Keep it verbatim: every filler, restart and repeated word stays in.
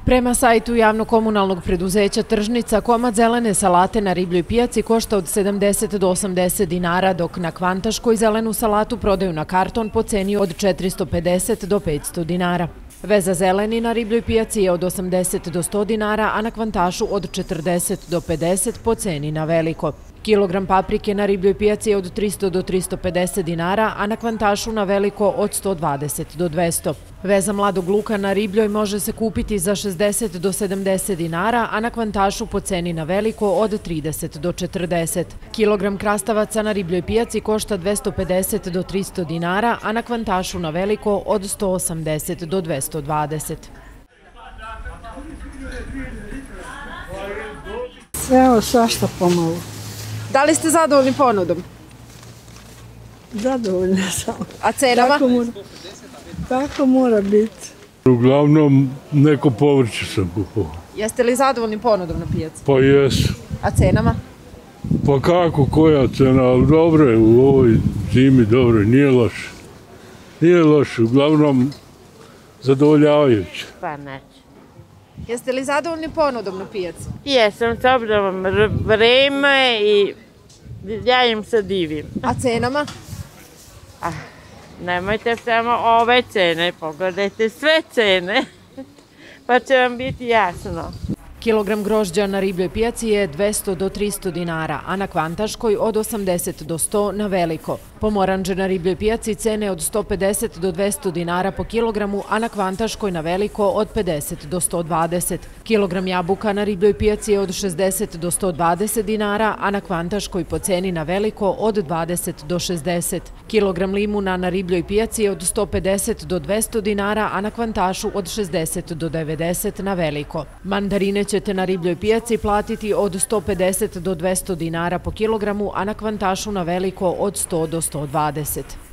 Prema sajtu javno-komunalnog preduzeća Tržnica, komad zelene salate na ribljoj pijaci košta od sedamdeset do osamdeset dinara, dok na Kvantaškoj zelenu salatu prodaju na karton po ceni od četiristo pedeset do petsto dinara. Veza zeleni na ribljoj pijaci je od osamdeset do sto dinara, a na Kvantašu od četrdeset do pedeset po ceni na veliko. Kilogram paprike na ribljoj pijaci je od tristo do tristo pedeset dinara, a na Kvantašu na veliko od sto dvadeset do dvesta. Veza mladog luka na ribljoj može se kupiti za šezdeset do sedamdeset dinara, a na Kvantašu po ceni na veliko od trideset do četrdeset. Kilogram krastavaca na ribljoj pijaci košta dvesta pedeset do trista dinara, a na Kvantašu na veliko od sto osamdeset do dvesta dvadeset. Evo, svašta pomalo. Da li ste zadovoljni ponudom? Zadovoljna sam. A cenama? Tako mora, tako mora biti. Uglavnom, neko povrće sam kupovao. Jeste li zadovoljni ponudom na pijaci? Pa jesu. A cenama? Pa kako, koja cena, ali dobro je u ovoj zimi, dobro je, nije loše. Nije loše, uglavnom zadovoljavajuće. Pa neće. Jeste li zadovoljni ponudom na pijaci? Jesam, s obzirom vreme i ja im se divim. A cenama? Ah, nemojte samo ove cene, pogledajte sve cene, pa će vam biti jasno. Kilogram grožđa na ribljoj pijaci je dvesta do trista dinara, a na Kvantaškoj od osamdeset do sto na veliko. Pomoranđe na ribljoj pijaci cene od sto pedeset do dvesta dinara po kilogramu, a na Kvantaškoj na veliko od pedeset do sto dvadeset. Kilogram jabuka na ribljoj pijaci je od šezdeset do sto dvadeset dinara, a na Kvantaškoj po ceni na veliko od dvadeset do šezdeset. Kilogram limuna na ribljoj pijaci je od sto pedeset do dvesta dinara, a na Kvantašu od šezdeset do devedeset na veliko. Mandarine ćete na ribljoj pijaci platiti od sto pedeset do dvesta dinara po kilogramu, a na Kvantašu na veliko od sto do sto dvadeset.